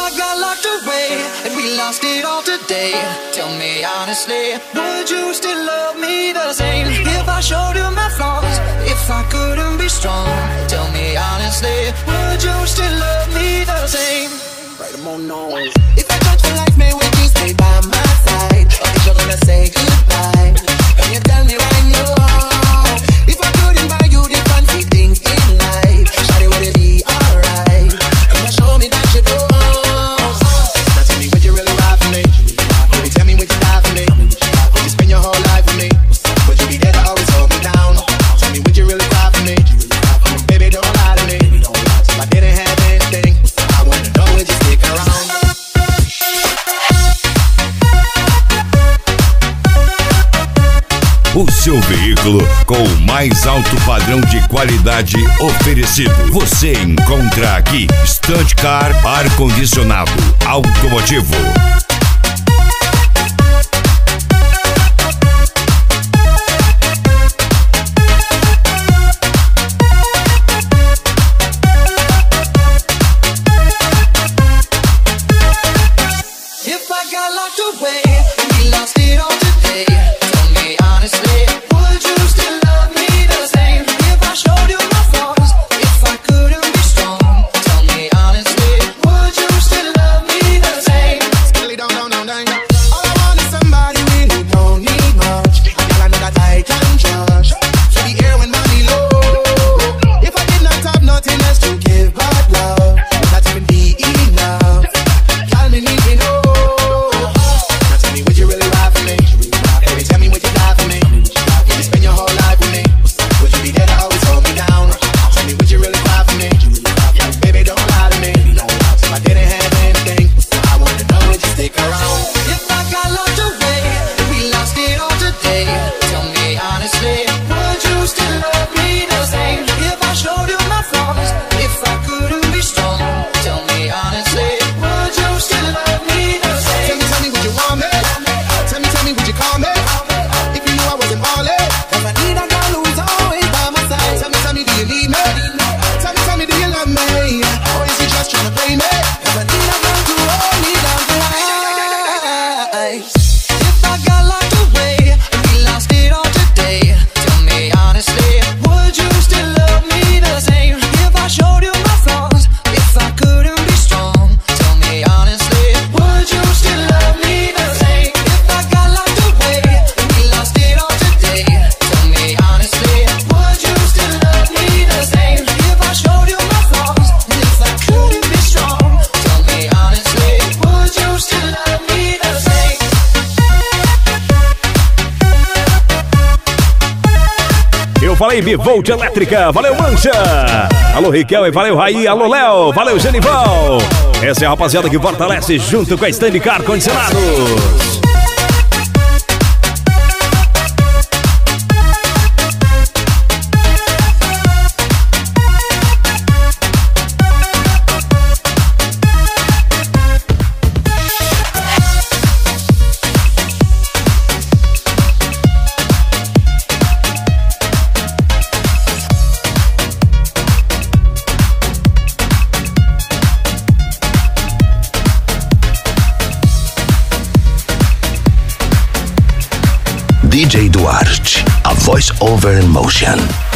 I got locked away and we lost it all today, tell me honestly, would you still love me the same? If I showed you my flaws, if I couldn't be strong, tell me honestly, would you still love me the same? Write them on noise. If I touch your life, may would you stay by my side? Or if you're gonna say goodbye, can you tell me right now? If I couldn't buy you the fancy things in life, shawty, would it be alright? Come on, show me that you do. Now tell me, would you really ride for me? Baby, tell me, would you die for me? Would you spend your whole life with me? Would you be there to always hold me down? Tell me, would you really cry for me? Baby, don't lie to me. If I didn't have anything, I wanna know, would you stick around? O seu veículo com o mais alto padrão de qualidade oferecido. Você encontra aqui Stunt Car ar-condicionado automotivo. If I got locked away and we lost it all today, tell me honestly, would you still love me the same? If I showed you my flaws, if I couldn't be strong, tell me honestly, would you still love me the same? Really down. All I want is somebody really don't need much. Girl, I know that I can trust. To the air when money low. If I did not have nothing else to give but love, would that even be enough? Girl, me need to know. Would you really ride for me? Baby, tell me, would you die for me? Would you spend your whole life with me? Would you be there to always hold me down? Tell me, would you really cry for me? Baby, don't lie to me. If I didn't have anything, I wanna know, would you stick around? If I got locked away and we lost it all today, tell me honestly, would you still love me the same? If I showed you my flaws, if I couldn't be strong, tell me honestly, would you still love me the same? Tell me, would you want me? Tell me, would you call me? If you knew I wasn't all in, 'cause I need a girl who is always by my side. Tell me, do you need me? Tell me, do you love me? Or is you just trying to play me? 'Cause I need a girl to hold me down for life. If I got locked away and we lost it all today, tell me honestly, would you still love me the same? If I showed you my flaws, if I couldn't be strong, tell me honestly, would you still love me the same? If I got locked away and we lost it all today, tell me honestly, would you still love me the same? If I showed you my flaws, if I couldn't be strong, tell me honestly, would you still love me the same? Eu falei Bivolt Elétrica, valeu Mancha! Alô Riquel e valeu Raí, alô Léo, valeu Genival! Essa é a rapaziada que fortalece junto com a Stand Car Condicionados. DJ Duarth, a voice over in motion.